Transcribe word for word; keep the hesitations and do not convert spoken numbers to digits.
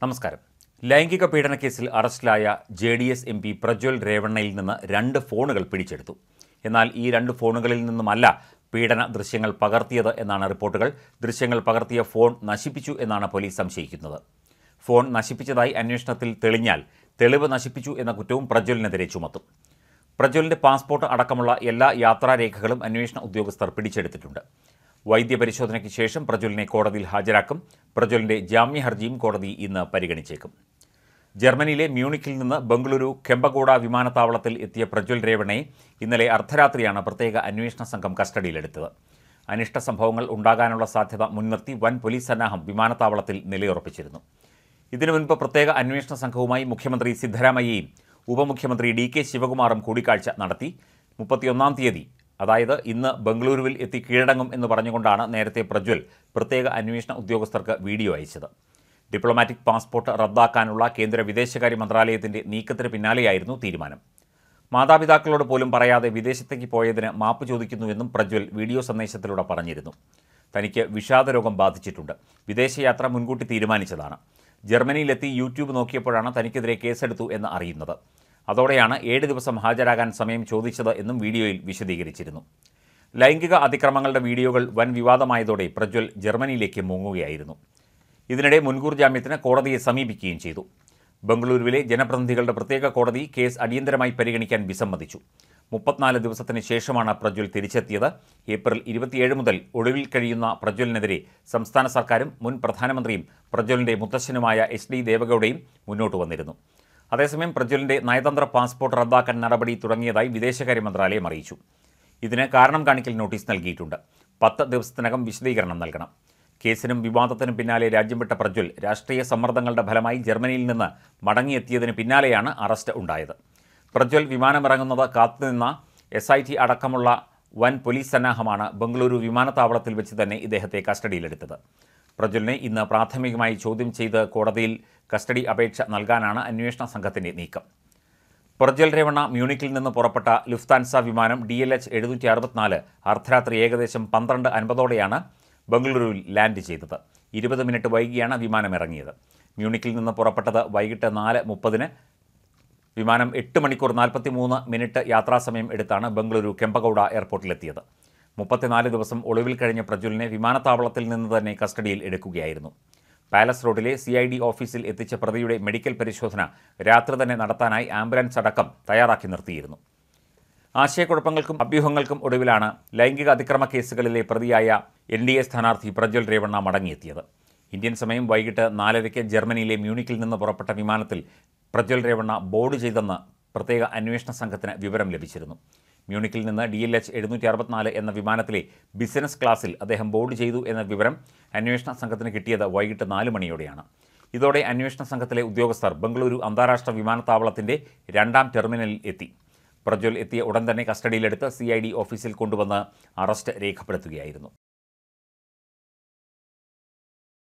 നമസ്കാരം. ലൈംഗിക പീഡന കേസിൽ അറസ്റ്റിലായ J D S M P Prajwal രേവണ്ണയിൽ നിന്ന് രണ്ട് ഫോണുകൾ പിടിച്ചെടുത്തു. എന്നാൽ ഈ രണ്ട് ഫോണുകളിൽ നിന്നുമല്ല പീഡന ദൃശ്യങ്ങൾ പകർത്തിയത് എന്നാണ് റിപ്പോർട്ടുകൾ. ദൃശ്യങ്ങൾ പകർത്തിയ ഫോൺ നശിപ്പിച്ചു എന്നാണ് പോലീസ് സംശയിക്കുന്നത്. ഫോൺ നശിപ്പിച്ചതായി അന്വേഷണത്തിൽ തെളിഞ്ഞാൽ തെളിവ് നശിപ്പിച്ചു എന്ന കുറ്റവും പ്രജ്വലിനെതിരെ ചുമത്തും. പ്രജ്വലിൻ്റെ പാസ്പോർട്ട് അടക്കമുള്ള എല്ലാ യാത്രാരേഖകളും അന്വേഷണ ഉദ്യോഗസ്ഥർ പിടിച്ചെടുത്തിട്ടുണ്ട്. വൈദ്യപരിശോധനയ്ക്ക് ശേഷം പ്രജ്വലിനെ കോടതിയിൽ ഹാജരാക്കും. പ്രജ്വലിൻ്റെ ജാമ്യ ഹർജിയും കോടതി ഇന്ന് പരിഗണിച്ചേക്കും. ജർമ്മനിയിലെ മ്യൂണിക്കിൽ നിന്ന് ബംഗളൂരു കെമ്പഗോഡ വിമാനത്താവളത്തിൽ എത്തിയ പ്രജ്വൽ രേവണ്ണയെ ഇന്നലെ അർദ്ധരാത്രിയാണ് പ്രത്യേക അന്വേഷണ സംഘം കസ്റ്റഡിയിലെടുത്തത്. അനിഷ്ട സംഭവങ്ങൾ ഉണ്ടാകാനുള്ള സാധ്യത മുൻനിർത്തി വൻ പോലീസ് സന്നാഹം വിമാനത്താവളത്തിൽ നിലയുറപ്പിച്ചിരുന്നു. ഇതിനു മുൻപ് പ്രത്യേക അന്വേഷണ സംഘവുമായി മുഖ്യമന്ത്രി സിദ്ധരാമയ്യയും ഉപമുഖ്യമന്ത്രി ഡി കെ ശിവകുമാറും കൂടിക്കാഴ്ച നടത്തി. മുപ്പത്തിയൊന്നാം തീയതി അതായത് ഇന്ന് ബംഗളൂരുവിൽ എത്തി കീഴടങ്ങും എന്ന് പറഞ്ഞുകൊണ്ടാണ് നേരത്തെ പ്രജ്വൽ പ്രത്യേക അന്വേഷണ ഉദ്യോഗസ്ഥർക്ക് വീഡിയോ അയച്ചത്. ഡിപ്ലോമാറ്റിക് പാസ്പോർട്ട് റദ്ദാക്കാനുള്ള കേന്ദ്ര വിദേശകാര്യ മന്ത്രാലയത്തിൻ്റെ നീക്കത്തിന് പിന്നാലെയായിരുന്നു തീരുമാനം. മാതാപിതാക്കളോട് പോലും പറയാതെ വിദേശത്തേക്ക് പോയതിന് മാപ്പ് ചോദിക്കുന്നുവെന്നും പ്രജ്വൽ വീഡിയോ സന്ദേശത്തിലൂടെ പറഞ്ഞിരുന്നു. തനിക്ക് വിഷാദരോഗം ബാധിച്ചിട്ടുണ്ട്. വിദേശയാത്ര മുൻകൂട്ടി തീരുമാനിച്ചതാണ്. ജർമ്മനിയിലെത്തി യൂട്യൂബ് നോക്കിയപ്പോഴാണ് തനിക്കെതിരെ കേസെടുത്തു എന്ന് അറിയുന്നത്. അതോടെയാണ് ഏഴ് ദിവസം ഹാജരാകാൻ സമയം ചോദിച്ചത് എന്നും വീഡിയോയിൽ വിശദീകരിച്ചിരുന്നു. ലൈംഗിക അതിക്രമങ്ങളുടെ വീഡിയോകൾ വൻ വിവാദമായതോടെ പ്രജ്വൽ ജർമ്മനിയിലേക്ക് മുങ്ങുകയായിരുന്നു. ഇതിനിടെ മുൻകൂർ ജാമ്യത്തിന് കോടതിയെ സമീപിക്കുകയും ചെയ്തു. ബംഗളൂരുവിലെ ജനപ്രതിനിധികളുടെ പ്രത്യേക കോടതി കേസ് അടിയന്തരമായി പരിഗണിക്കാൻ വിസമ്മതിച്ചു. മുപ്പത്തിനാല് ദിവസത്തിന് ശേഷമാണ് പ്രജ്വൽ തിരിച്ചെത്തിയത്. ഏപ്രിൽ ഇരുപത്തിയേഴ് മുതൽ ഒളിവിൽ കഴിയുന്ന പ്രജ്വലിനെതിരെ സംസ്ഥാന സർക്കാരും മുൻ പ്രധാനമന്ത്രിയും പ്രജ്വലിൻ്റെ മുത്തശ്ശനുമായ എച്ച് ഡി ദേവഗൌഡയും മുന്നോട്ട് വന്നിരുന്നു. അതേസമയം പ്രജ്വലിൻ്റെ നയതന്ത്ര പാസ്പോർട്ട് റദ്ദാക്കാൻ നടപടി തുടങ്ങിയതായി വിദേശകാര്യ മന്ത്രാലയം അറിയിച്ചു. ഇതിന് കാരണം കാണിക്കൽ നോട്ടീസ് നൽകിയിട്ടുണ്ട്. പത്ത് ദിവസത്തിനകം വിശദീകരണം നൽകണം. കേസിനും വിവാദത്തിനും പിന്നാലെ രാജ്യം വിട്ട പ്രജ്വൽ രാഷ്ട്രീയ സമ്മർദ്ദങ്ങളുടെ ഫലമായി ജർമ്മനിയിൽ നിന്ന് മടങ്ങിയെത്തിയതിന് പിന്നാലെയാണ് അറസ്റ്റ് ഉണ്ടായത്. പ്രജ്വൽ വിമാനമിറങ്ങുന്നത് കാത്തുനിന്ന എസ് ഐ ടി അടക്കമുള്ള വൻ പോലീസ് സന്നാഹമാണ് ബംഗളൂരു വിമാനത്താവളത്തിൽ വെച്ച് തന്നെ ഇദ്ദേഹത്തെ കസ്റ്റഡിയിലെടുത്തത്. പ്രജ്വലിനെ ഇന്ന് പ്രാഥമികമായി ചോദ്യം ചെയ്ത് കോടതിയിൽ കസ്റ്റഡി അപേക്ഷ നൽകാനാണ് അന്വേഷണ സംഘത്തിൻ്റെ നീക്കം. പ്രജ്വൽ രേവണ്ണ മ്യൂണിക്കിൽ നിന്ന് പുറപ്പെട്ട ലുഫ്താൻസ വിമാനം ഡി എൽ എച്ച് എഴുന്നൂറ്റി അറുപത്തിനാല് അർദ്ധരാത്രി ഏകദേശം പന്ത്രണ്ട് അൻപതോടെയാണ് ബംഗളൂരുവിൽ ലാൻഡ് ചെയ്തത്. ഇരുപത് മിനിറ്റ് വൈകിയാണ് വിമാനം ഇറങ്ങിയത്. മ്യൂണിക്കിൽ നിന്ന് പുറപ്പെട്ടത് വൈകിട്ട് നാല് മുപ്പതിന്. വിമാനം എട്ട് മണിക്കൂർ നാൽപ്പത്തി മൂന്ന് മിനിറ്റ് യാത്രാസമയം എടുത്താണ് ബംഗളൂരു കെമ്പഗൌഡ എയർപോർട്ടിലെത്തിയത്. മുപ്പത്തിനാല് ദിവസം ഒളിവിൽ കഴിഞ്ഞ പ്രജ്വലിനെ വിമാനത്താവളത്തിൽ നിന്ന് തന്നെ കസ്റ്റഡിയിൽ എടുക്കുകയായിരുന്നു. പാലസ് റോഡിലെ സി ഐ ഡി ഓഫീസിൽ എത്തിച്ച പ്രതിയുടെ മെഡിക്കൽ പരിശോധന രാത്രി തന്നെ നടത്താനായി ആംബുലൻസ് അടക്കം തയ്യാറാക്കി നിർത്തിയിരുന്നു. ആശയക്കുഴപ്പങ്ങൾക്കും അഭ്യൂഹങ്ങൾക്കും ഒടുവിലാണ് ലൈംഗിക അതിക്രമ കേസുകളിലെ പ്രതിയായ എൻ ഡി എ സ്ഥാനാർത്ഥി പ്രജ്വൽ രേവണ്ണ മടങ്ങിയെത്തിയത്. ഇന്ത്യൻ സമയം വൈകിട്ട് നാലരയ്ക്ക് ജർമ്മനിയിലെ മ്യൂണിക്കിൽ നിന്ന് പുറപ്പെട്ട വിമാനത്തിൽ പ്രജ്വൽ രേവണ്ണ ബോർഡ് ചെയ്തെന്ന് പ്രത്യേക അന്വേഷണ സംഘത്തിന് വിവരം ലഭിച്ചിരുന്നു. മ്യൂണിക്കിൽ നിന്ന് ഡി എൽ എച്ച് എഴുന്നൂറ്റി അറുപത്തിനാല് എന്ന വിമാനത്തിലെ ബിസിനസ് ക്ലാസ്സിൽ അദ്ദേഹം ബോർഡ് ചെയ്തു എന്ന വിവരം അന്വേഷണ സംഘത്തിന് കിട്ടിയത് വൈകിട്ട് നാല് മണിയോടെയാണ്. ഇതോടെ അന്വേഷണ സംഘത്തിലെ ഉദ്യോഗസ്ഥർ ബംഗളൂരു അന്താരാഷ്ട്ര വിമാനത്താവളത്തിൻ്റെ രണ്ടാം ടെർമിനലിൽ എത്തി. പ്രജ്വൽ എത്തിയ ഉടൻ തന്നെ കസ്റ്റഡിയിലെടുത്ത് സി ഐ ഡി ഓഫീസിൽ കൊണ്ടുവന്ന് അറസ്റ്റ് രേഖപ്പെടുത്തുകയായിരുന്നു.